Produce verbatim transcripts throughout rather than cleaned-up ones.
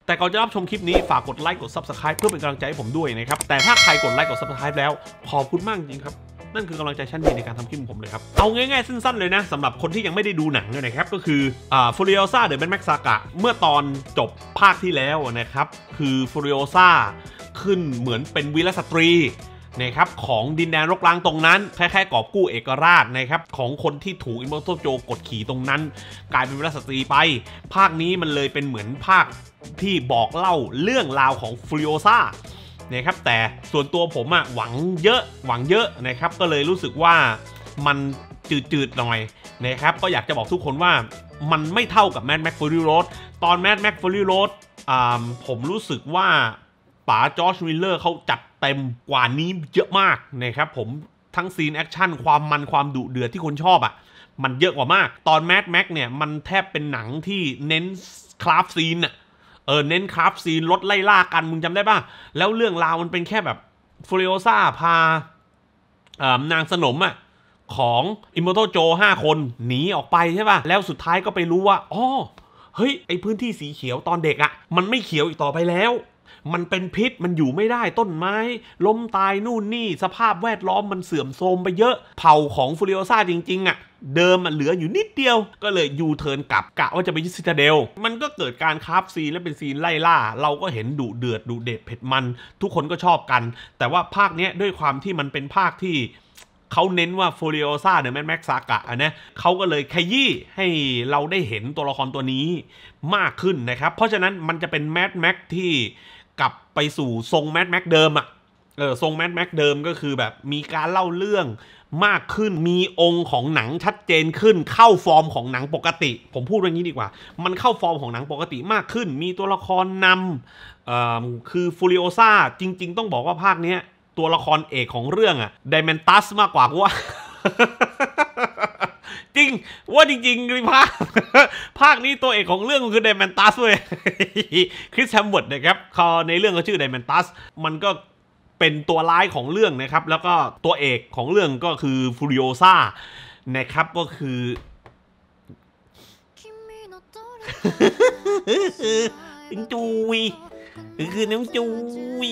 แต่ก่อนจะรับชมคลิปนี้ฝากกดไลค์กด ซับสไครบ์ เพื่อเป็นกำลังใจให้ผมด้วยนะครับแต่ถ้าใครกดไลค์กด ซับสไครบ์ แล้วขอบคุณมากจริงครับนั่นคือกำลังใจชั้นดีในการทำคลิปของผมเลยครับเอาง่ายๆสั้นๆเลยนะสำหรับคนที่ยังไม่ได้ดูหนังเนี่ยนะครับก็คืออ่า Furiosa The Mad Max Saga เมื่อตอนจบภาคที่แล้วนะครับคือ Furiosa ขึ้นเหมือนเป็นวีรสตรีนะครับของดินแดนรกร้างตรงนั้นคล้ายๆกอบกู้เอกราชนะครับของคนที่ถูกอิมโมโตโจกดขี่ตรงนั้นกลายเป็นวีรสตรีไปภาคนี้มันเลยเป็นเหมือนภาคที่บอกเล่าเรื่องราวของ Furiosa นะครับแต่ส่วนตัวผมอะหวังเยอะหวังเยอะนะครับก็เลยรู้สึกว่ามันจืดๆหน่อยนะครับก็อยากจะบอกทุกคนว่ามันไม่เท่ากับ Mad Max Fury Road ตอน Mad Max Fury Road อ่าผมรู้สึกว่าป๋าจอร์จมิลเลอร์เขาจัดเต็มกว่านี้เยอะมากนะครับผมทั้งซีนแอคชั่นความมันความดุเดือดที่คนชอบอะมันเยอะกว่ามากตอน Mad Max เนี่ยมันแทบเป็นหนังที่เน้นคราฟซีนอะเออเน้นคราฟซีนรถไล่ล่ากันมึงจำได้ป่ะแล้วเรื่องราวมันเป็นแค่แบบฟูริโอซ่าพาเอ่อนางสนมอะของอิมโมโตโจห้าคนหนีออกไปใช่ป่ะแล้วสุดท้ายก็ไปรู้ว่าอ๋อเฮ้ยไอพื้นที่สีเขียวตอนเด็กอะมันไม่เขียวอีกต่อไปแล้วมันเป็นพิษมันอยู่ไม่ได้ต้นไม้ล้มตายนู่นนี่สภาพแวดล้อมมันเสื่อมโทรมไปเยอะเผ่าของฟูริโอซ่าจริงๆอะเดิมมันเหลืออยู่นิดเดียวก็เลยยูเทิร์นกลับกะว่าจะไปยึดซิตาเดลมันก็เกิดการคราฟซีนและเป็นซีนไล่ล่าเราก็เห็นดุเดือดดุเด็ดเผ็ดมันทุกคนก็ชอบกันแต่ว่าภาคนี้ด้วยความที่มันเป็นภาคที่เขาเน้นว่า Furiosa The Mad Max Saga อ่ะนะเขาก็เลยขยี้ให้เราได้เห็นตัวละครตัวนี้มากขึ้นนะครับเพราะฉะนั้นมันจะเป็น Mad Max ที่กลับไปสู่ทรง Mad Max เดิมอ่ะเออทรง Mad Max เดิมก็คือแบบมีการเล่าเรื่องมากขึ้นมีองค์ของหนังชัดเจนขึ้นเข้าฟอร์มของหนังปกติผมพูดอย่างนี้ดีกว่ามันเข้าฟอร์มของหนังปกติมากขึ้นมีตัวละครนำเอ่อคือ Furiosa จริงๆต้องบอกว่าภาคนี้ตัวละครเอกของเรื่องอะไดเมนตัสมากกว่าว่า จริงว่าจริงๆคือภาคภาคนี้ตัวเอกของเรื่องคือไดเมนตัสเว้ย คริสแฮมเวิร์ดนะครับเขาในเรื่องเขาชื่อไดเมนตัสมันก็เป็นตัวร้ายของเรื่องนะครับแล้วก็ตัวเอกของเรื่องก็คือฟูริโอซ่านะครับก็คือน้องจูยคือน้องจูย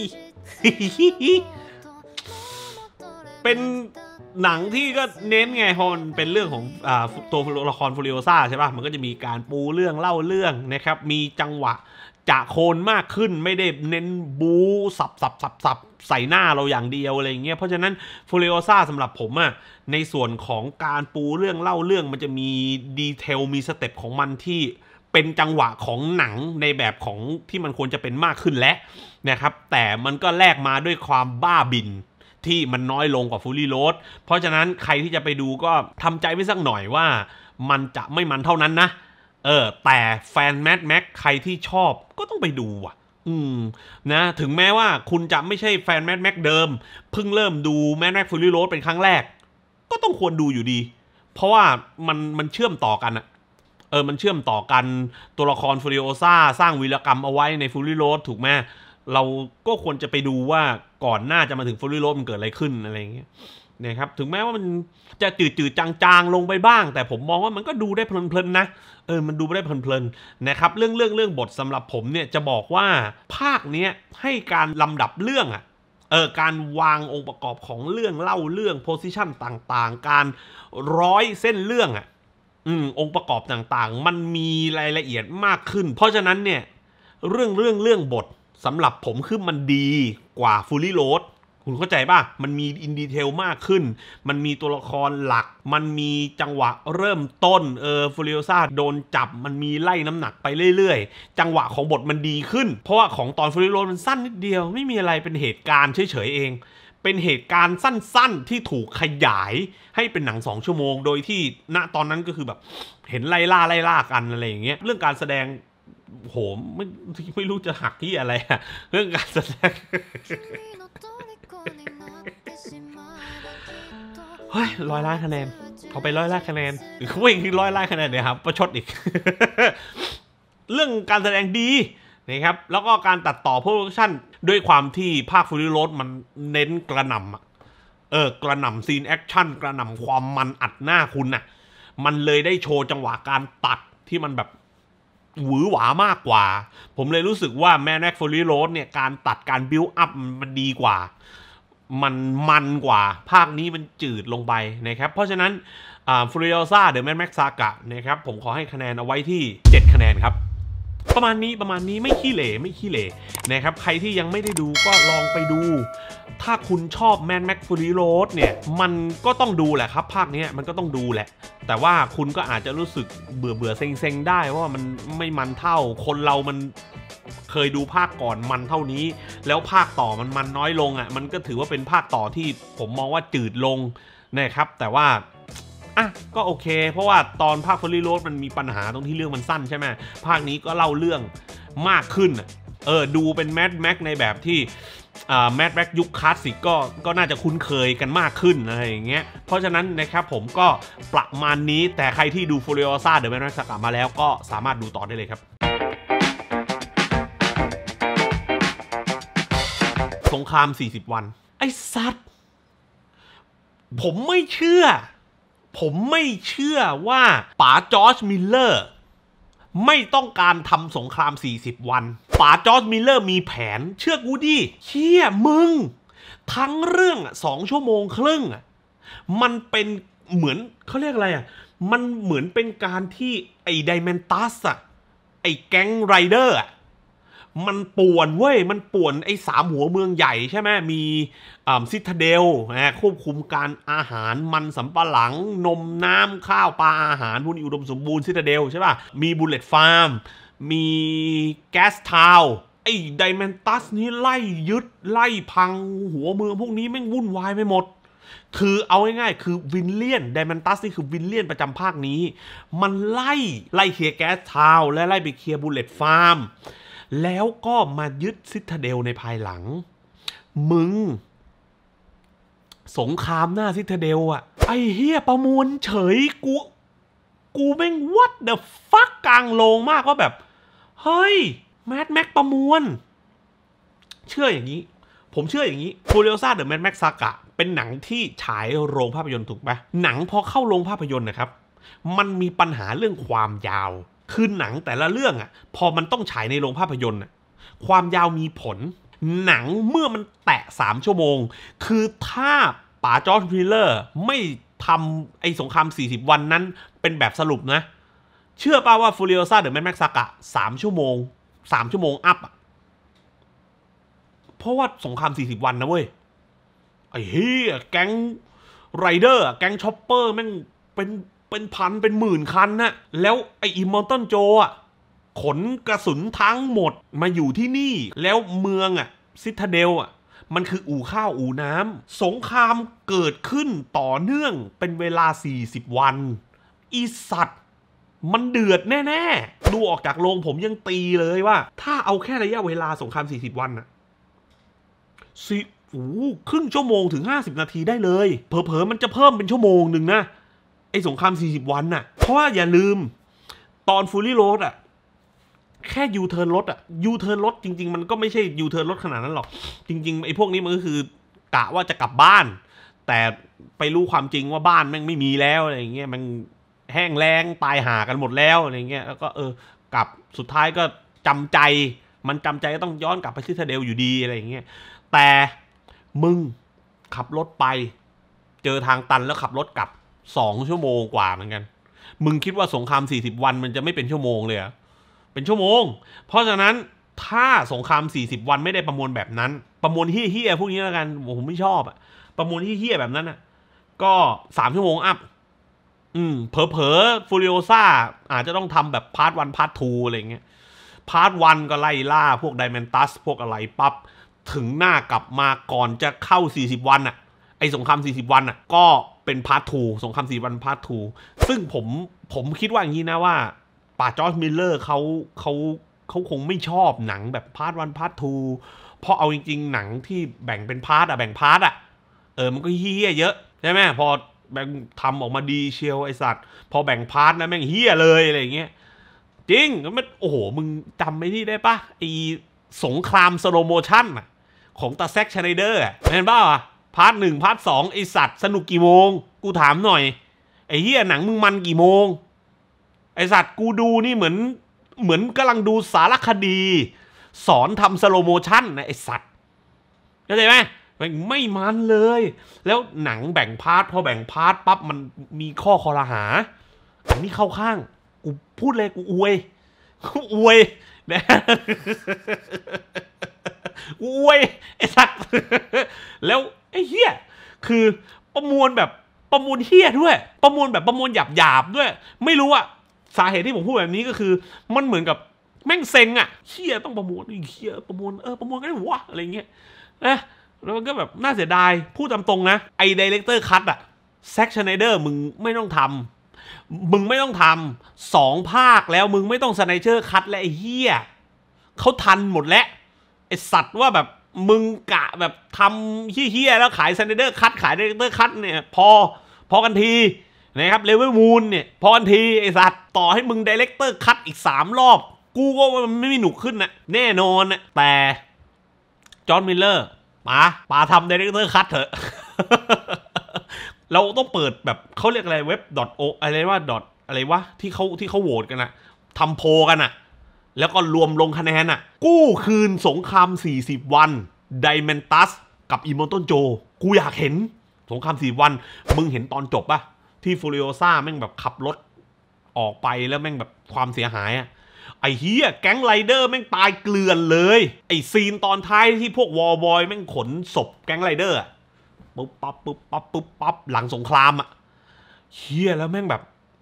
เป็นหนังที่ก็เน้นไงพอมันเป็นเรื่องของอ่าตัวละครฟูริโอซ่าใช่ป่ะมันก็จะมีการปูเรื่องเล่าเรื่องนะครับมีจังหวะจะโคนมากขึ้นไม่ได้เน้นบู๊สับสับสับสับใส่หน้าเราอย่างเดียวอะไรเงี้ยเพราะฉะนั้นฟูริโอซ่าสำหรับผมอะในส่วนของการปูเรื่องเล่าเรื่องมันจะมีดีเทลมีสเต็ปของมันที่เป็นจังหวะของหนังในแบบของที่มันควรจะเป็นมากขึ้นและนะครับแต่มันก็แลกมาด้วยความบ้าบินที่มันน้อยลงกว่าฟูรี่โรดเพราะฉะนั้นใครที่จะไปดูก็ทำใจไว้สักหน่อยว่ามันจะไม่มันเท่านั้นนะเออแต่แฟนแมดแม็กใครที่ชอบก็ต้องไปดูอ่ะอืมนะถึงแม้ว่าคุณจะไม่ใช่แฟนแมดแม็กเดิมเพิ่งเริ่มดูแมดแม็กฟูรี่โรดเป็นครั้งแรกก็ต้องควรดูอยู่ดีเพราะว่ามันมันเชื่อมต่อกันอะเออมันเชื่อมต่อกันตัวละครฟูริโอซ่าสร้างวีรกรรมเอาไว้ในฟูรี่โรดถูกไหมเราก็ควรจะไปดูว่าก่อนหน้าจะมาถึงฟูรี่โรดมันเกิดอะไรขึ้นอะไรอย่างเงี้ยนะครับถึงแม้ว่ามันจะจืดๆจางๆลงไปบ้างแต่ผมมองว่ามันก็ดูได้เพลินๆนะเออมันดูได้เพลินๆนะครับเรื่องเรื่องเรื่องบทสำหรับผมเนี่ยจะบอกว่าภาคเนี้ยให้การลำดับเรื่องอะเออการวางองค์ประกอบของเรื่องเล่าเรื่องโพสิชันต่างๆการร้อยเส้นเรื่องอะอืมองค์ประกอบต่างๆมันมีรายละเอียดมากขึ้นเพราะฉะนั้นเนี่ยเรื่องเรื่องเรื่องบทสำหรับผมคือมันดีกว่าฟูลี่โรดคุณเข้าใจป่ะมันมีอินดีเทลมากขึ้นมันมีตัวละครหลักมันมีจังหวะเริ่มต้นเออฟูริโอซ่าโดนจับมันมีไล่น้ำหนักไปเรื่อยๆจังหวะของบทมันดีขึ้นเพราะว่าของตอนฟูริโรดมันสั้นนิดเดียวไม่มีอะไรเป็นเหตุการณ์เฉยๆเองเป็นเหตุการณ์สั้นๆที่ถูกขยายให้เป็นหนังสองชั่วโมงโดยที่ณตอนนั้นก็คือแบบเห็นไล่ล่าไล่ล่ากันอะไรอย่างเงี้ยเรื่องการแสดงโหไม่ไม่รู้จะหักที่อะไรอะเรื่องการแสดงเฮ้ยร้อยล้านคะแนนเอาไปร้อยล้านคะแนนเขาเองคือร้อยล้านคะแนนเนี่ยครับประชดอีก เรื่องการแสดงดีนะครับแล้วก็การตัดต่อโปรดักชั่นด้วยความที่ภาคฟูริโรดมันเน้นกระหน่ำเออกระหน่ำซีนแอคชั่นกระหน่ำความมันอัดหน้าคุณน่ะมันเลยได้โชว์จังหวะการตัดที่มันแบบหวือหวามากกว่าผมเลยรู้สึกว่าแมนแม็กฟูรี่โรดเนี่ยการตัดการบิวอัพมันดีกว่ามันมันกว่าภาคนี้มันจืดลงไปนะครับเพราะฉะนั้นฟูริโอซ่าเดอะแมนแม็กซากะนะครับผมขอให้คะแนนเอาไว้ที่เจ็ดคะแนนครับประมาณนี้ประมาณนี้ไม่ขี้เหร่ไม่ขี้เหร่นะครับใครที่ยังไม่ได้ดูก็ลองไปดูถ้าคุณชอบแมนแม็กฟูรี่โรดเนี่ยมันก็ต้องดูแหละครับภาคนี้มันก็ต้องดูแหละแต่ว่าคุณก็อาจจะรู้สึกเบื่อเบื่อเซ็งเซ็งได้ว่ามันไม่มันเท่าคนเรามันเคยดูภาคก่อนมันเท่านี้แล้วภาคต่อมันมันน้อยลงอ่ะมันก็ถือว่าเป็นภาคต่อที่ผมมองว่าจืดลงนะครับแต่ว่าอ่ะก็โอเคเพราะว่าตอนภาคฟอร์รี่โรดมันมีปัญหาตรงที่เรื่องมันสั้นใช่ไหมภาคนี้ก็เล่าเรื่องมากขึ้นเออดูเป็นแมดแม็กในแบบที่แมดแม็กยุคคลาสสิกก็ก็น่าจะคุ้นเคยกันมากขึ้นอะไรอย่างเงี้ยเพราะฉะนั้นนะครับผมก็ประมาณนี้แต่ใครที่ดู Furiosa The Mad Max Saga มาแล้วก็สามารถดูต่อได้เลยครับสงครามสี่สิบวันไอ้สัตว์ผมไม่เชื่อผมไม่เชื่อว่าป๋าจอร์จมิลเลอร์ไม่ต้องการทำสงครามสี่สิบวันป๋าจอร์จมิลเลอร์มีแผนเชื่อกูดิเชี่ยมึงทั้งเรื่องสองชั่วโมงครึ่งอ่ะมันเป็นเหมือนเขาเรียกอะไรอ่ะมันเหมือนเป็นการที่ไอ้ไดเมนตัสอ่ะไอ้แก๊งไรเดอร์อ่ะมันป่วนเว้ยมันป่วนไอ้สามหัวเมืองใหญ่ใช่ไหมมีซิทาเดลนะควบคุมการอาหารมันสำปะหลังนมน้ำข้าวปลาอาหารพวกนี้อุดมสมบูรณ์ซิทาเดลใช่ป่ะมีบุลเลตฟาร์มมีแก๊สทาวไอ้ไดเมนตัสนี้ไล่ยึดไล่พังหัวเมืองพวกนี้แม่งวุ่นวายไปหมดคือเอาง่ายๆคือวินเลียนไดเมนตัสนี่คือวินเลียนประจำภาคนี้มันไล่ไล่เคลียร์แก๊สทาวและไล่ไปเคลียร์บุลเลตฟาร์มแล้วก็มายึดซิทาเดลในภายหลังมึงสงครามหน้าซิทาเดลอะไอ้เฮียประมวลเฉยกูกูแม่ง what the fuck กลางโลงมากว่าแบบเฮ้ยแมดแม็กประมวลเชื่ออย่างนี้ผมเชื่ออย่างนี้ Furiosa The Mad Max Saga เป็นหนังที่ฉายโรงภาพยนตร์ถูกปะหนังพอเข้าโรงภาพยนตร์นะครับมันมีปัญหาเรื่องความยาวคือหนังแต่ละเรื่องอ่ะพอมันต้องฉายในโรงภาพยนตร์อ่ะความยาวมีผลหนังเมื่อมันแตะสามชั่วโมงคือถ้าป๋าจอร์จมิลเลอร์ไม่ทำไอ้สงครามสี่สิบวันนั้นเป็นแบบสรุปนะเชื่อป่าวว่า Furiosa The Mad Max Saga สามชั่วโมงสามชั่วโมงอัพอ่ะเพราะว่าสงครามสี่สิบวันนะเว้ยไอ้เฮียแก๊งไรเดอร์แก๊งช็อปเปอร์แม่งเป็นเป็นพันเป็นหมื่นคันนะแล้วไอ้อิมมอร์ตัลโจอ่ะขนกระสุนทั้งหมดมาอยู่ที่นี่แล้วเมืองอ่ะซิทาเดลอ่ะมันคืออู่ข้าวอู่น้ำสงครามเกิดขึ้นต่อเนื่องเป็นเวลาสี่สิบวันอีสัตว์มันเดือดแน่ๆดูออกจากโรงผมยังตีเลยว่าถ้าเอาแค่ระยะเวลาสงครามสี่สิบวันอ่ะสิโอ้ครึ่งชั่วโมงถึงห้าสิบนาทีได้เลยเผลอๆมันจะเพิ่มเป็นชั่วโมงหนึ่งนะไอ้สงครามสี่สิบวันน่ะเพราะว่าอย่าลืมตอนฟูรี่โรดอ่ะแค่ยูเทิร์นรถอ่ะยูเทิร์นรถจริงๆมันก็ไม่ใช่ยูเทิร์นรถขนาดนั้นหรอกจริงๆไอ้พวกนี้มันก็คือกะว่าจะกลับบ้านแต่ไปรู้ความจริงว่าบ้านแม่งไม่มีแล้วอะไรอย่างเงี้ยมันแห้งแล้งตายหากันหมดแล้วอะไรเงี้ยแล้วก็เออกลับสุดท้ายก็จำใจมันจำใจก็ต้องย้อนกลับไปซิทาเดลอยู่ดีอะไรอย่างเงี้ยแต่มึงขับรถไปเจอทางตันแล้วขับรถกลับสองชั่วโมงกว่าเหมือนกันมึงคิดว่าสงครามสี่สิบวันมันจะไม่เป็นชั่วโมงเลยอะเป็นชั่วโมงเพราะฉะนั้นถ้าสงครามสี่สิบวันไม่ได้ประมวลแบบนั้นประมวลเฮี้ยๆพวกนี้แล้วกันผมไม่ชอบอะประมวลเฮี้ยๆแบบนั้นอะก็สามชั่วโมงอัพอืมเผลอๆฟูริโอซ่าอาจจะต้องทำแบบพาร์ทวันพาร์ททูอะไรเงี้ยพาร์ทวันก็ไล่ล่าพวกไดเมนตัสพวกอะไรปั๊บถึงหน้ากลับมาก่อนจะเข้าสี่สิบวันอะไอสงครามสี่สิบวันอ่ะก็เป็นพาร์ททูสงครามสี่วันพาร์ททูซึ่งผมผมคิดว่าอย่างนี้นะว่าป๋าจอร์จมิลเลอร์เขาเขาเขาคงไม่ชอบหนังแบบพาร์ทวันพาร์ททูเพราะเอาจริงๆหนังที่แบ่งเป็นพาร์ทอะแบ่งพาร์ทอะเออมันก็เฮี้ยเยอะใช่ไหมพอแบ่งทำออกมาดีเชียวไอสัตว์พอแบ่งพาร์ทนะแม่งเฮี้ยเลยอะไรอย่างเงี้ยจริงมันโอ้โหมึงจำไม่ที่ได้ปะไอสงครามสโลโมชั่นอะของตาแซคชไนเดอร์อะเห็นป่าวะพาร์ทหนึ่งพาร์ทสองไอสัตว์สนุกกี่โมงกูถามหน่อยไอเหี้ยหนังมึงมันกี่โมงไอสัตว์กูดูนี่เหมือนเหมือนกำลังดูสารคดีสอนทำสโลโมชั่นนะไอสัตว์เข้าใจไหมไม่มันเลยแล้วหนังแบ่งพาร์ทพอแบ่งพาร์ทปั๊บมันมีข้อคอรหาอันนี้เข้าข้างกูพูดเลยกูอวยกูอวยนะกูอวยไอสัตว์แล้วไอเหี้ยคือประมวลแบบประมวลเหี้ยด้วยประมวลแบบประมวลหยาบหยาบด้วยไม่รู้อะสาเหตุที่ผมพูดแบบนี้ก็คือมันเหมือนกับแม่งเซ็งอะเหี้ยต้องประมวลเหี้ยประมวลเออประมวลกันได้วะอะไรเงี้ยนะแล้วมันก็แบบน่าเสียดายพูดตามตรงนะไอไดเรคเตอร์คัทอะแซ็กชไนเดอร์มึงไม่ต้องทำมึงไม่ต้องทำสองภาคแล้วมึงไม่ต้องสไนเดอร์คัทและไอเหี้ยเขาทันหมดแล้วไอสัตว์ว่าแบบมึงกะแบบทำเหี้ยๆแล้วขายสไนเดอร์คัทขายไดเรคเตอร์คัทเนี่ยพอพอกันทีนะครับเลเวลมูนเนี่ยพอกันทีไอสัตว์ต่อให้มึงไดเรคเตอร์คัทอีกสามรอบกูก็ว่ามันไม่มีหนุกขึ้นนะแน่นอนนะแต่จอห์นมิลเลอร์ป๋าป๋าทำไดเรคเตอร์คัทเถอะ เราต้องเปิดแบบเขาเรียกอะไรเว็บ .o อะไรว่า อะไรวะที่เขาที่เขาโหวตกันนะทำโพกันนะแล้วก็รวมลงคะแนนน่ะกู้คืนสงครามสี่สิบวันไดเมนตัสกับอิโมโตนโจกูอยากเห็นสงครามสี่วันมึงเห็นตอนจบปะที่ฟูริโอซ่าแม่งแบบขับรถออกไปแล้วแม่งแบบความเสียหายอะไอ้เฮียแก๊งไรเดอร์แม่งตายเกลื่อนเลยไอ้ซีนตอนท้ายที่พวกวอลบอยแม่งขนศพแก๊งไรเดอร์อะปุ๊บปั๊บปุ๊บปั๊บปุ๊บปั๊บหลังสงครามอะเฮียแล้วแม่งแบบ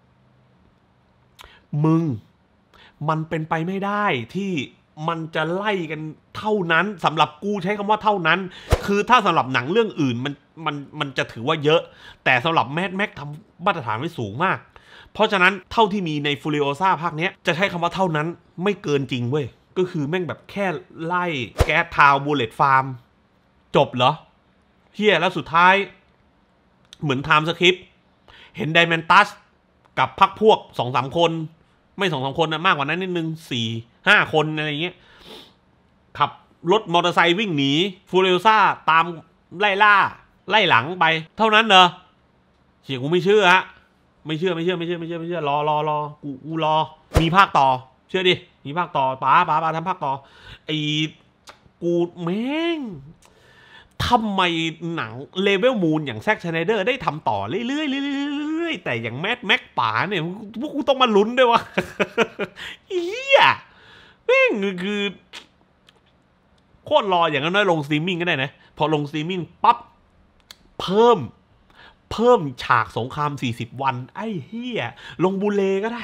มึงมันเป็นไปไม่ได้ที่มันจะไล่กันเท่านั้นสำหรับกูใช้คำว่าเท่านั้นคือถ้าสำหรับหนังเรื่องอื่นมันมันมันจะถือว่าเยอะแต่สำหรับแมดแม็กทำมาตรฐานไว้สูงมากเพราะฉะนั้นเท่าที่มีในฟูริโอซ่าภาคนี้จะใช้คำว่าเท่านั้นไม่เกินจริงเว้ยก็คือแม่งแบบแค่ไล่แก๊สทาวบูเลตฟาร์มจบเหรอเฮียแล้วสุดท้ายเหมือนไทม์สคริปต์เห็นไดแมนตัสกับพักพวกสองสามคนไม่สองสามคนนะมากกว่านั้นนิดนึงสี่ห้าคนอะไรเงี้ยขับรถมอเตอร์ไซค์วิ่งหนีฟูริโอซ่าตามไล่ล่าไล่หลังไปเท่านั้นเหรอเฮียกูไม่เชื่อฮะไม่เชื่อไม่เชื่อไม่เชื่อไม่เชื่อไม่เชื่อรอรอรอกูกูรอมีภาคต่อเชื่อดิมีภาคต่อป๋าป๋าป๋าทำภาคต่อไอ้กูแม่งทำไมหนังเลเวลมูนอย่างแซ็กชไนเดอร์ได้ทำต่อเรื่อยๆเรื่อยๆแต่อย่างแมดแม็กป๋าเนี่ยพวกกูต้องมาลุ้นด้วยวะเฮียแม่งคือโคตรรออย่างนั้นน้อยลงสตรีมมิ่งก็ได้นะพอลงสตรีมมิ่งปั๊บเพิ่มเพิ่มฉากสงครามสี่สิบวันไอ้เฮียลงบูเลก็ได้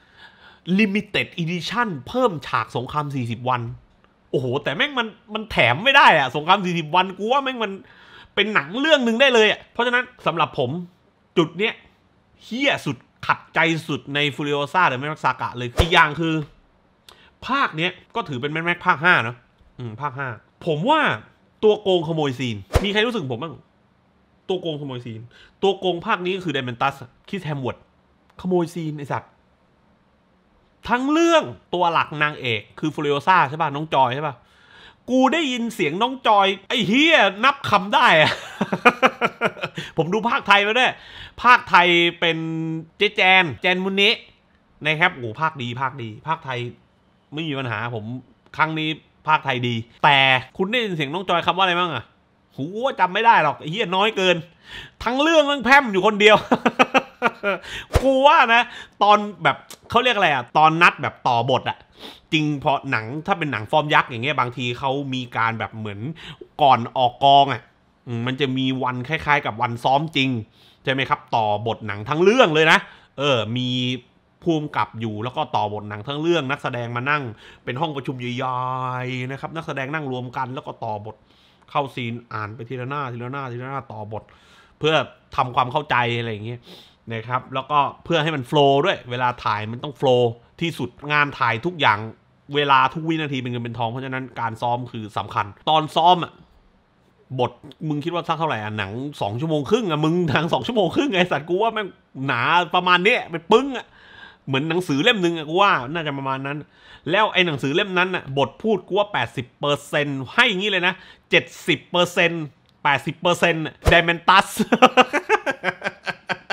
Limited Edition เพิ่มฉากสงครามสี่สิบวันโอ้โหแต่แม่งมันมันแถมไม่ได้อะสงครามสี่สิบวันกูว่าแม่งมันเป็นหนังเรื่องหนึ่งได้เลยอะเพราะฉะนั้นสำหรับผมจุดเนี้ยเฮียสุดขัดใจสุดในฟูริโอซ่าหรือแม็กซากะเลยอีกอย่างคือภาคเนี้ยก็ถือเป็นแม็กแม็กภาคห้าเนาะอืมภาคห้าผมว่าตัวโกงขโมยซีนมีใครรู้สึกผมบ้างตัวโกงขโมยซีนตัวโกงภาคนี้คือไดเมนตัสคิสแฮมวอร์ดขโมยซีนไอสัตว์ทั้งเรื่องตัวหลักนางเอกคือฟูริโอซ่าใช่ป่ะน้องจอยใช่ป่ะกูได้ยินเสียงน้องจอยไอ้เฮียนับคำได้อะ ผมดูภาคไทยมาด้วยภาคไทยเป็นเจแจนแจนมุนเนะนะครับโอ้ภาคดีภาคดีภาคไทยไม่มีปัญหาผมครั้งนี้ภาคไทยดีแต่คุณได้ยินเสียงน้องจอยคำว่าอะไรบ้างอะหูว่าจำไม่ได้หรอกไอ้เฮียน้อยเกินทั้งเรื่องมันแพร่มอยู่คนเดียว กูว่านะตอนแบบเขาเรียกอะไรอะตอนนัดแบบต่อบทอะจริงพอหนังถ้าเป็นหนังฟอร์มยักษ์อย่างเงี้ยบางทีเขามีการแบบเหมือนก่อนออกกองอะมันจะมีวันคล้ายๆกับวันซ้อมจริงใช่ไหมครับต่อบทหนังทั้งเรื่องเลยนะเออมีภูมิกับอยู่แล้วก็ต่อบทหนังทั้งเรื่องนักแสดงมานั่งเป็นห้องประชุมใหญ่ๆนะครับนักแสดงนั่งรวมกันแล้วก็ต่อบทเข้าซีนอ่านไปทีละหน้าทีละหน้าทีละหน้าต่อบทเพื่อทำความเข้าใจอะไรอย่างเงี้ยนะครับแล้วก็เพื่อให้มันโฟล์ด้วยเวลาถ่ายมันต้องโฟล์ที่สุดงานถ่ายทุกอย่างเวลาทุกวินาทีเป็นเงินเป็นทองเพราะฉะนั้นการซ้อมคือสำคัญตอนซ้อมอ่ะบทมึงคิดว่าสักเท่าไหร่อ่ะหนังสองชั่วโมงครึ่งอ่ะมึงหนังสองชั่วโมงครึ่งไงสัตว์กูว่าแม่งหนาประมาณเนี้ยเป็นปึ้งอ่ะเหมือนหนังสือเล่มนึงอ่ะกูว่าน่าจะประมาณนั้นแล้วไอ้หนังสือเล่มนั้นอ่ะบทพูดกูว่า แปดสิบเปอร์เซ็นต์ ให้อย่างงี้เลยนะ เจ็ดสิบเปอร์เซ็นต์ แปดสิบเปอร์เซ็นต์ ไดเมนตัส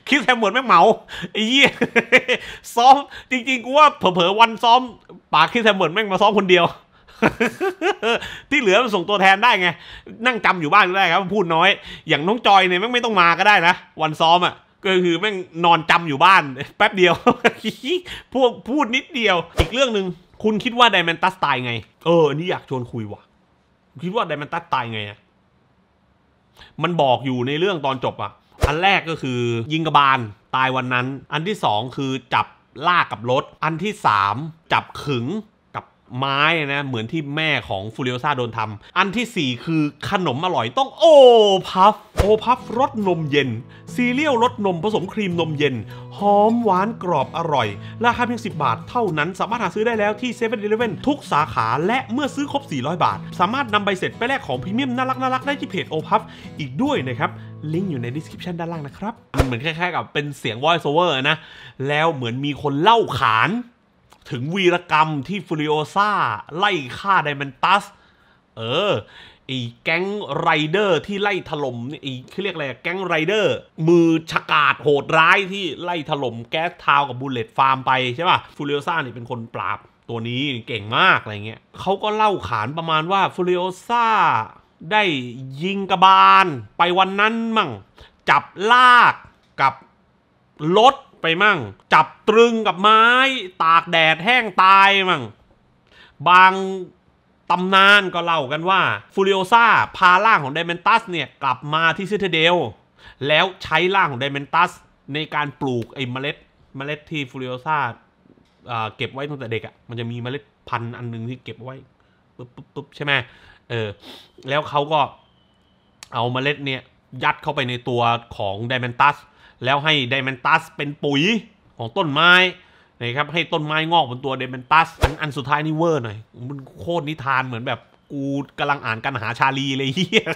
คิดแซมเหมือนแม่งเหมาไอ้เหี้ยซ้อมจริงๆกูว่าเผลอๆวันซ้อมปากคิดแซมเหมือนแม่งมาซ้อมคนเดียวที่เหลือมันส่งตัวแทนได้ไงนั่งจำอยู่บ้านก็ได้ครับพูดน้อยอย่างน้องจอยเนี่ยแม่งไม่ต้องมาก็ได้นะวันซ้อมอ่ะก็คือแม่งนอนจำอยู่บ้านแป๊บเดียวพวกพูดนิดเดียวอีกเรื่องหนึ่งคุณคิดว่าไดแมนตัสตายไงเอออันนี้อยากชวนคุยว่ะคิดว่าไดแมนตัสตายไงอะมันบอกอยู่ในเรื่องตอนจบอ่ะอันแรกก็คือยิงกระบาลตายวันนั้นอันที่สองคือจับลากกับรถอันที่สามจับขึงกับไม้นะเหมือนที่แม่ของฟูริโอซ่าโดนทำอันที่สี่คือขนมอร่อยต้องโอพัฟโอพัฟรสนมเย็นซีเรียลรสนมผสมครีมนมเย็นหอมหวานกรอบอร่อยราคาเพียงสิบบาทเท่านั้นสามารถหาซื้อได้แล้วที่ เซเว่น อีเลฟเว่น ทุกสาขาและเมื่อซื้อครบสี่ร้อยบาทสามารถนำใบเสร็จไปแลกของพรีเมียมน่ารักน่ารักได้ที่เพจโอพัฟอีกด้วยนะครับลิงก์อยู่ใน description ด้านล่างนะครับมันเหมือนคล้ายๆกับเป็นเสียง voice over นะแล้วเหมือนมีคนเล่าขานถึงวีรกรรมที่ฟูริโอซ่าไล่ฆ่าไดแมนตัสเออไอ้แก๊งไรเดอร์ที่ไล่ถล่มไอ้เขาเรียกอะไรแก๊งไรเดอร์มือฉกาจโหดร้ายที่ไล่ถล่มแก๊สทาวกับบูลเลตฟาร์มไปใช่ป่ะฟูริโอซ่านี่เป็นคนปราบตัวนี้เก่งมากอะไรเงี้ยเขาก็เล่าขานประมาณว่าฟูริโอซ่าได้ยิงกระบาลไปวันนั้นมั่งจับลากกับรถไปมั่งจับตรึงกับไม้ตากแดดแห้งตายมั่งบางตำนานก็เล่ากันว่าฟูริโอซ่าพาร่างของไดแมนตัสเนี่ยกลับมาที่ซิตาเดลแล้วใช้ร่างของไดแมนตัสในการปลูกไอ้เมล็ดเมล็ดที่ฟูริโอซ่าเก็บไว้ตั้งแต่เด็กอ่ะมันจะมีเมล็ดพันธุ์อันนึงที่เก็บไว้ปุ๊บปุ๊บปุ๊บใช่ไหมเออแล้วเขาก็เอาเมล็ดเนี่ยยัดเข้าไปในตัวของไดแมนตัสแล้วให้ไดแมนตัสเป็นปุ๋ยของต้นไม้นะครับให้ต้นไม้งอกบนตัวไดแมนตัสอันอันสุดท้ายนี่เวอร์หน่อยมันโคตรนิทานเหมือนแบบกูกำลังอ่านกันหาชาลีเลยเฮีย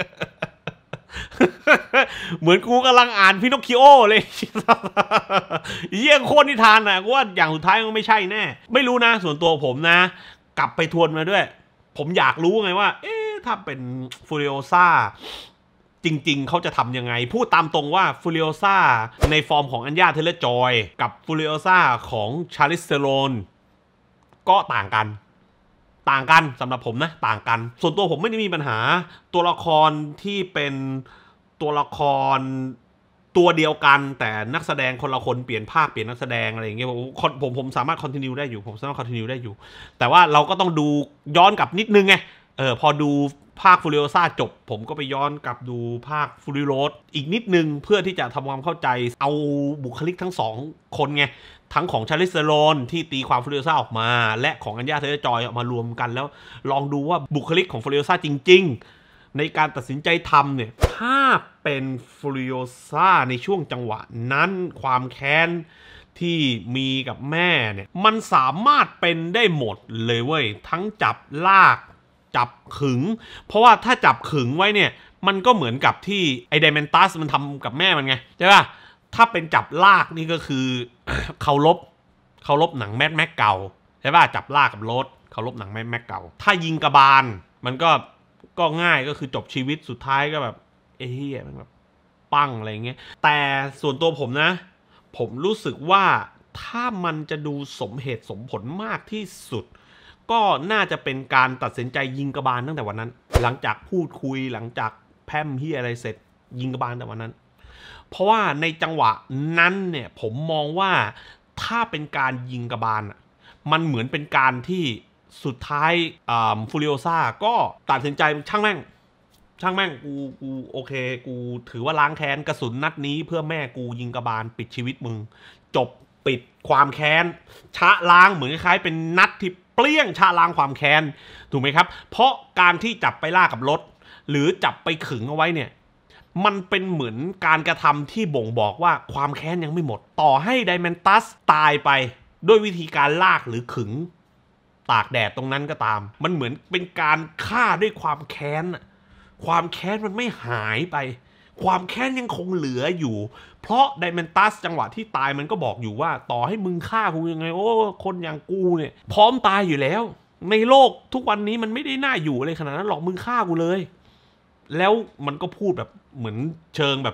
เหมือนกูกำลังอ่านพินอคคิโอเลยเฮียโคตรนิทานนะกูว่าอย่างสุดท้ายมันไม่ใช่แน่ไม่รู้นะส่วนตัวผมนะกลับไปทวนมาด้วยผมอยากรู้ไงว่าเอ๊ะถ้าเป็นฟูริโอซ่าจริงๆเขาจะทำยังไงพูดตามตรงว่าฟูริโอซ่าในฟอร์มของอัญญาเทเลจอยกับฟูริโอซ่าของชาลิสเซโรนก็ต่างกันต่างกันสำหรับผมนะต่างกันส่วนตัวผมไม่ได้มีปัญหาตัวละครที่เป็นตัวละครตัวเดียวกันแต่นักแสดงคนละคนเปลี่ยนภาคเปลี่ยนนักแสดงอะไรอย่างเงี้ยผมผมผมสามารถคอนติเนียได้อยู่ผมสามารถคอนติเนียได้อยู่แต่ว่าเราก็ต้องดูย้อนกลับนิดนึงไงเออพอดูภาคฟูริโอซ่าจบผมก็ไปย้อนกลับดูภาคฟูริโรสอีกนิดนึงเพื่อที่จะทำความเข้าใจเอาบุคลิกทั้งสองคนไงทั้งของชาลิสเซโรนที่ตีความฟูริโอซ่าออกมาและของอัญญาเทเลจอยออกมารวมกันแล้วลองดูว่าบุคลิกของฟูริโอซ่าจริงๆในการตัดสินใจทำเนี่ยถ้าเป็นฟูริโอซ่าในช่วงจังหวะนั้นความแค้นที่มีกับแม่เนี่ยมันสามารถเป็นได้หมดเลยเว้ยทั้งจับลากจับขึงเพราะว่าถ้าจับขึงไว้เนี่ยมันก็เหมือนกับที่ไอไดแมนตัสมันทำกับแม่มันไงใช่ป่ะถ้าเป็นจับลากนี่ก็คือ เคารพเคารพหนังแมดแม็กเก่าใช่ป่ะจับลากกับรถเคารพหนังแมดแม็กเก่าถ้ายิงกระบาลมันก็ก็ง่ายก็คือจบชีวิตสุดท้ายก็แบบเอ้ยมันแบบปั้งอะไรเงี้ยแต่ส่วนตัวผมนะผมรู้สึกว่าถ้ามันจะดูสมเหตุสมผลมากที่สุดก็น่าจะเป็นการตัดสินใจยิงกระบาลตั้งแต่วันนั้นหลังจากพูดคุยหลังจากแพร่มที่อะไรเสร็จยิงกระบาลแต่วันนั้นเพราะว่าในจังหวะนั้นเนี่ยผมมองว่าถ้าเป็นการยิงกระบาลมันเหมือนเป็นการที่สุดท้ายฟูริโอซ่าก็ตัดสินใจช่างแม่งช่างแม่งกูกูโอเคกูถือว่าล้างแค้นกระสุนนัดนี้เพื่อแม่กูยิงกระบาลปิดชีวิตมึงจบปิดความแค้นชะล้างเหมือนคล้ายๆเป็นนัดที่เปรี้ยงชะล้างความแค้นถูกไหมครับเพราะการที่จับไปล่ากับรถหรือจับไปขึงเอาไว้เนี่ยมันเป็นเหมือนการกระทำที่บ่งบอกว่าความแค้นยังไม่หมดต่อให้ไดแมนตัสตายไปด้วยวิธีการลากหรือขึงตากแดดตรงนั้นก็ตามมันเหมือนเป็นการฆ่าด้วยความแค้นความแค้นมันไม่หายไปความแค้นยังคงเหลืออยู่เพราะไดแมนตัสจังหวะที่ตายมันก็บอกอยู่ว่าต่อให้มึงฆ่ากูยังไงโอ้คนอย่างกูเนี่ยพร้อมตายอยู่แล้วในโลกทุกวันนี้มันไม่ได้น่าอยู่เลยขนาดนั้นหรอกมึงฆ่ากูเลยแล้วมันก็พูดแบบเหมือนเชิงแบบ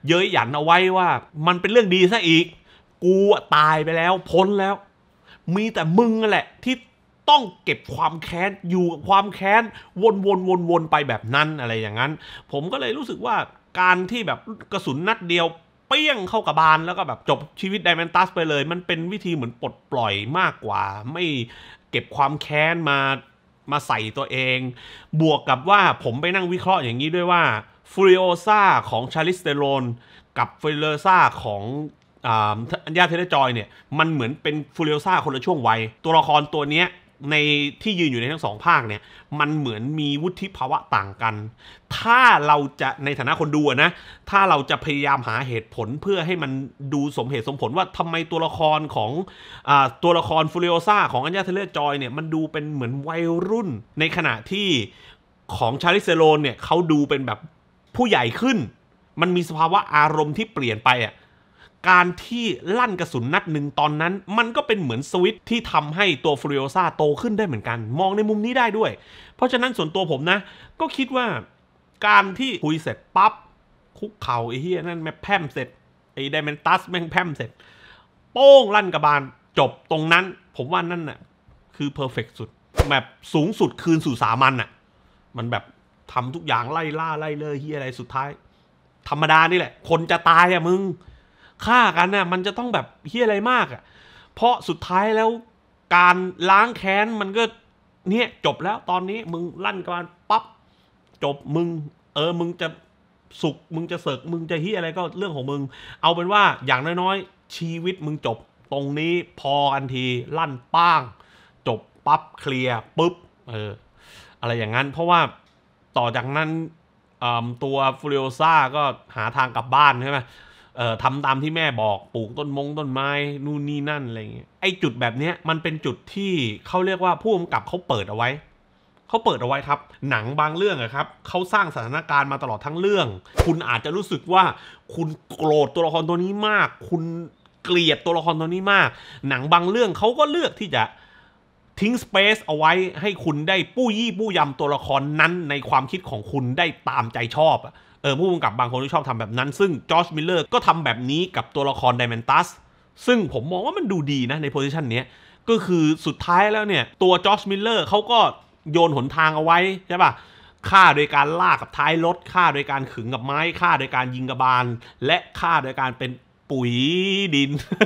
เย้ยหยันเอาไว้ว่ามันเป็นเรื่องดีซะอีกกูตายไปแล้วพ้นแล้วมีแต่มึงแหละที่ต้องเก็บความแค้นอยู่กับความแค้นวนๆๆๆไปแบบนั้นอะไรอย่างนั้นผมก็เลยรู้สึกว่าการที่แบบกระสุนนัดเดียวเปี้ยงเข้ากระบาลแล้วก็แบบจบชีวิตไดแมนตัสไปเลยมันเป็นวิธีเหมือนปลดปล่อยมากกว่าไม่เก็บความแค้นมามาใส่ตัวเองบวกกับว่าผมไปนั่งวิเคราะห์อย่างนี้ด้วยว่าฟูริโอซ่าของชาลิสเตโรนกับฟูริโอซ่าของอัญญาเทเลจอยเนี่ยมันเหมือนเป็นฟูริโอซ่าคนละช่วงวัยตัวละครตัวเนี้ยในที่ยืนอยู่ในทั้งสองภาคเนี่ยมันเหมือนมีวุฒิภาวะต่างกันถ้าเราจะในฐานะคนดูนะถ้าเราจะพยายามหาเหตุผลเพื่อให้มันดูสมเหตุสมผลว่าทำไมตัวละครของอ่าตัวละครฟูริโอซ่าของอัญญาเทเลจอยเนี่ยมันดูเป็นเหมือนวัยรุ่นในขณะที่ของชาลิสเซโรนเนี่ยเขาดูเป็นแบบผู้ใหญ่ขึ้นมันมีสภาวะอารมณ์ที่เปลี่ยนไปอ่ะการที่ลั่นกระสุนนัดหนึ่งตอนนั้นมันก็เป็นเหมือนสวิตช์ที่ทำให้ตัวฟูริโอซ่าโตขึ้นได้เหมือนกันมองในมุมนี้ได้ด้วยเพราะฉะนั้นส่วนตัวผมนะก็คิดว่าการที่คุยเสร็จปั๊บคุกเข่าไอ้เหี้ยนั่นแม่แพร่มเสร็จไอ้ไดแมนตัสแม่งแพร่มเสร็จโป้งลั่นกระบาลจบตรงนั้นผมว่านั่นน่ะคือเพอร์เฟกต์สุดแบบสูงสุดคืนสู่สามัญน่ะมันแบบทำทุกอย่างไล่ล่าไล่เลยเหี้ยอะไรสุดท้ายธรรมดานี่แหละคนจะตายอะมึงฆ่ากันน่ะมันจะต้องแบบเฮี้ยอะไรมากอ่ะเพราะสุดท้ายแล้วการล้างแค้นมันก็เนี่ยจบแล้วตอนนี้มึงลั่นกันปั๊บจบมึงเออมึงจะสุกมึงจะเสกมึงจะเฮี้ยอะไรก็เรื่องของมึงเอาเป็นว่าอย่างน้อยๆชีวิตมึงจบตรงนี้พอกันทีลั่นป้างจบปั๊บเคลียร์ปุ๊บเอออะไรอย่างนั้นเพราะว่าต่อจากนั้นตัวฟูริโอซ่าก็หาทางกลับบ้านใช่ไหมเอ่อทำตามที่แม่บอกปลูกต้นมงต้นไม้นู่นนี่นั่นอะไรเงี้ยไอ้จุดแบบเนี้ยมันเป็นจุดที่เขาเรียกว่าผู้กำกับเขาเปิดเอาไว้เขาเปิดเอาไว้ครับหนังบางเรื่องอะครับเขาสร้างสถานการณ์มาตลอดทั้งเรื่องคุณอาจจะรู้สึกว่าคุณโกรธตัวละครตัวนี้มากคุณเกลียดตัวละครตัวนี้มากหนังบางเรื่องเขาก็เลือกที่จะทิ้งสเปซเอาไว้ให้คุณได้ปู้ยี่ปู้ยำตัวละครนั้นในความคิดของคุณได้ตามใจชอบอะเออผู้กำกับบางคนที่ชอบทำแบบนั้นซึ่งจอร์จมิลเลอร์ก็ทำแบบนี้กับตัวละครไดแมนตัสซึ่งผมมองว่ามันดูดีนะในโพสิชันนี้ก็คือสุดท้ายแล้วเนี่ยตัวจอร์จมิลเลอร์เขาก็โยนหนทางเอาไว้ใช่ป่ะฆ่าโดยการลากกับท้ายรถฆ่าโดยการขึงกับไม้ฆ่าโดยการยิงกระบาลและฆ่าโดยการเป็นปุ๋ยดิน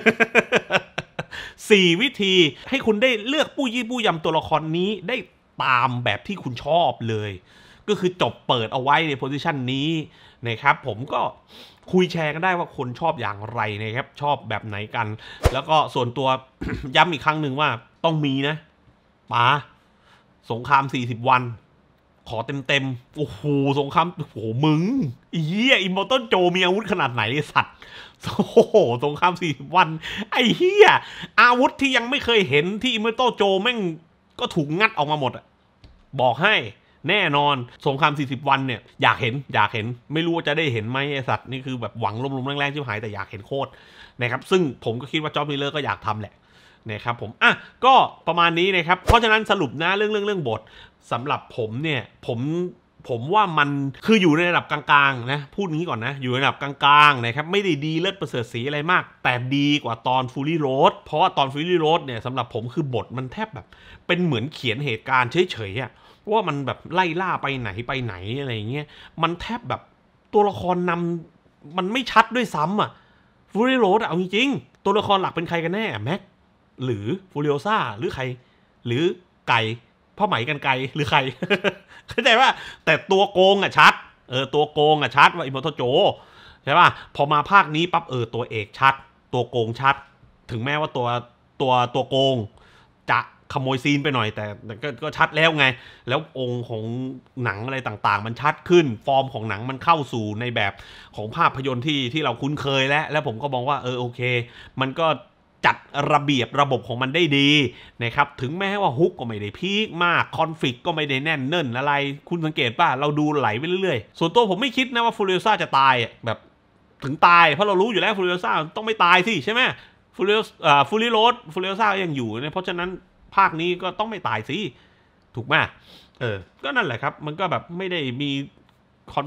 สี่วิธีให้คุณได้เลือกปู้ยี่ปู้ยำตัวละครนี้ได้ตามแบบที่คุณชอบเลยก็คือจบเปิดเอาไว้ในโพสิชันนี้นะครับผมก็คุยแชร์กันได้ว่าคนชอบอย่างไรนะครับชอบแบบไหนกันแล้วก็ส่วนตัว ย้ำอีกครั้งหนึ่งว่าต้องมีนะป๋าสงครามสี่สิบวันขอเต็มเต็มโอ้โหสงครามโอ้โหมึงเฮียอิมมอร์ตัลโจมีอาวุธขนาดไหนไอ้สัตว์โอ้โหสงครามสี่สิบวันไอ้เฮียอาวุธที่ยังไม่เคยเห็นที่อิมมอร์ตัลโจแม่งก็ถูกงัดออกมาหมดอะบอกให้แน่นอนสงครามสี่สิบวันเนี่ยอยากเห็นอยากเห็นไม่รู้ว่าจะได้เห็นไหมไอ้สัตว์นี่คือแบบหวังลมๆแรงๆชิบหายแต่อยากเห็นโคตรนะครับซึ่งผมก็คิดว่าจอร์จมิลเลอร์ก็อยากทำแหละนะครับผมอ่ะก็ประมาณนี้นะครับเพราะฉะนั้นสรุปนะเรื่องเรื่องเรื่องบทสำหรับผมเนี่ยผมผมว่ามันคืออยู่ในระดับกลางๆนะพูดงี้ก่อนนะอยู่ในระดับกลางๆนะครับไม่ได้ดีเลิศประเสริฐสีอะไรมากแต่ดีกว่าตอนฟูลี่โรดเพราะว่าตอนฟูลี่โรดเนี่ยสำหรับผมคือบทมันแทบแบบเป็นเหมือนเขียนเหตุการณ์เฉยๆอ่ะว่ามันแบบไล่ล่าไปไหนไปไหนอะไรเงี้ยมันแทบแบบตัวละครนำมันไม่ชัดด้วยซ้ำอ่ะฟูริโรสเอาจริงๆตัวละครหลักเป็นใครกันแน่แม็กหรือฟูริโอซ่าหรือใครหรือไก่พ่อไหมกันไกหรือใคร เข้าใจว่าแต่ตัวโกงอ่ะชัดเออตัวโกงอ่ะชัดว่าอิมมอร์ตัลโจใช่ป่ะพอมาภาคนี้ปั๊บเออตัวเอกชัดตัวโกงชัดถึงแม้ว่าตัวตัวตัวโกงจะขโมยซีนไปหน่อยแต่ก ก็ชัดแล้วไงแล้วองค์ของหนังอะไรต่างๆมันชัดขึ้นฟอร์มของหนังมันเข้าสู่ในแบบของภาพยนตร์ที่ที่เราคุ้นเคยแล้วแล้วผมก็มองว่าเออโอเคมันก็จัดระเบียบระบบของมันได้ดีนะครับถึงแม้ว่าฮุกก็ไม่ได้พีคมากคอนฟลิกต์ก็ไม่ได้แน่นเนิ่นอะไรคุณสังเกตป่ะเราดูไหลไปเรื่อยๆส่วนตัวผมไม่คิดนะว่าฟูริโอซ่าจะตายแบบถึงตายเพราะเรารู้อยู่แล้วฟูริโอซ่าต้องไม่ตายสิใช่ไหมฟูริโออ่าฟูริโรสฟูริโอซ่ายังอยู่เนี่ยเพราะฉะนั้นภาคนี้ก็ต้องไม่ตายสิถูกไหมเออก็นั่นแหละครับมันก็แบบไม่ได้มีคอนฟลิกต์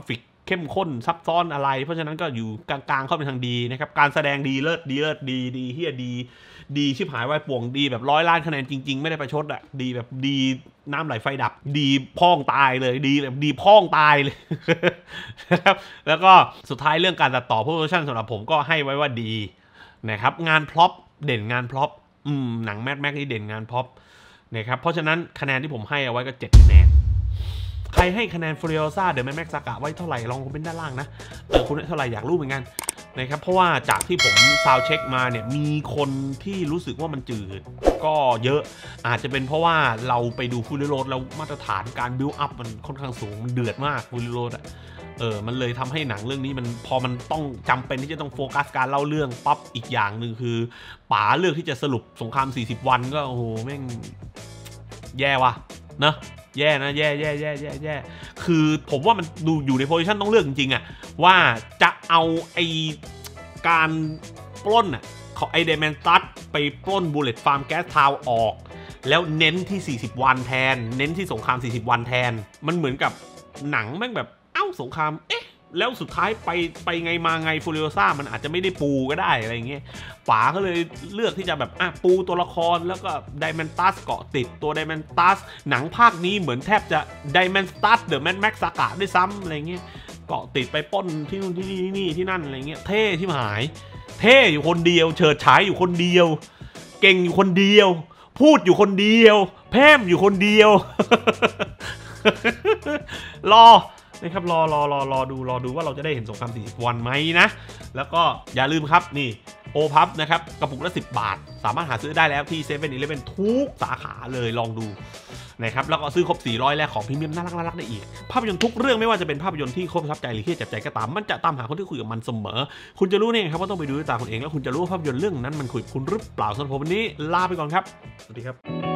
เข้มข้นซับซ้อนอะไรเพราะฉะนั้นก็อยู่กลางๆเข้าไปทางดีนะครับการแสดงดีเลิศดีเลิศดีดีเฮียดีดีชิบหายวายป่วงดีแบบร้อยล้านคะแนนจริงๆไม่ได้ประชดอะดีแบบดีน้ำไหลไฟดับดีพ่องตายเลยดีแบบดีพ่องตายเลยนะครับแล้วก็สุดท้ายเรื่องการตัดต่อโปรดักชั่นสำหรับผมก็ให้ไว้ว่าดีนะครับงานพร็อพเด่นงานพร็อพอืมหนังแมดแม็กนี่เด่นงานพร็อพนะครับเพราะฉะนั้นคะแนนที่ผมให้เอาไว้ก็เจ็ดคะแนนใครให้คะแนนฟูริโอซ่าเดอะแมดแม็กซากะไว้เท่าไหร่ลองคอมเมนต์ด้านล่างนะเออคุณเท่าไหร่อยากรู้เหมือนกันนะครับเพราะว่าจากที่ผมซาวเช็คมาเนี่ยมีคนที่รู้สึกว่ามันจืดก็เยอะอาจจะเป็นเพราะว่าเราไปดูฟูริโรดแล้วมาตรฐานการบิวอัพมันค่อนข้างสูงมันเดือดมากฟูริโรดอ่ะเออมันเลยทำให้หนังเรื่องนี้มันพอมันต้องจำเป็นที่จะต้องโฟกัสการเล่าเรื่องปั๊บอีกอย่างหนึ่งคือป๋าเลือกที่จะสรุปสงครามสี่สิบวันก็โอ้โหแม่งแย่ว่ะเนอะแย่นะแย่แย่แย่แย่แย่คือผมว่ามันดูอยู่ในโพซิชันต้องเลือกจริงๆอะว่าจะเอาไอการปล้นอะของไอเดแมนตัสไปปล้นบูเลตฟาร์มแก๊สทาวออกแล้วเน้นที่สี่สิบวันแทนเน้นที่สงครามสี่สิบวันแทนมันเหมือนกับหนังแม่งแบบเอ้าสงครามเอ๊ะแล้วสุดท้ายไปไปไงมาไงฟูริโอซ่ามันอาจจะไม่ได้ปูก็ได้อะไรเงี้ยป๋าก็เลยเลือกที่จะแบบอ่ะปูตัวละครแล้วก็ไดแมนตัสเกาะติดตัวไดแมนตัสหนังภาคนี้เหมือนแทบจะไดแมนตัสเดอะแมนแม็กซากะด้วยซ้ำอะไรเงี้ยเกาะติดไปป้นที่นู่นที่นี่ที่นี่ที่นั่นอะไรเงี้ยเท่ที่หายเท่อยู่คนเดียวเฉิดฉายอยู่คนเดียวเก่งอยู่คนเดียวพูดอยู่คนเดียวแพร่มอยู่คนเดียว รอนะครับรอรอรอรอดูรอดูว่าเราจะได้เห็นสงครามสี่สิบวันไหมนะแล้วก็อย่าลืมครับนี่โอพับนะครับกระปุกละสิบบาทสามารถหาซื้อได้แล้วที่เซเว่นอีเลฟเว่นทุกสาขาเลยลองดูนะครับแล้วก็ซื้อครบสี่ร้อยแลกของพรีเมียมน่ารักน่ารักได้อีกภาพยนตร์ทุกเรื่องไม่ว่าจะเป็นภาพยนตร์ที่ครบประทับใจหรือที่จับใจก็ตามมันจะตามหาคนที่คุยกับมันเสมอคุณจะรู้เนี่ยครับว่าต้องไปดูด้วยตาคุณเองแล้วคุณจะรู้ว่าภาพยนตร์เรื่องนั้นมันคุยกับคุณหรือเปล่าสำหรับผมวันนี้ลาไปก่อนครับสวัสดีครับ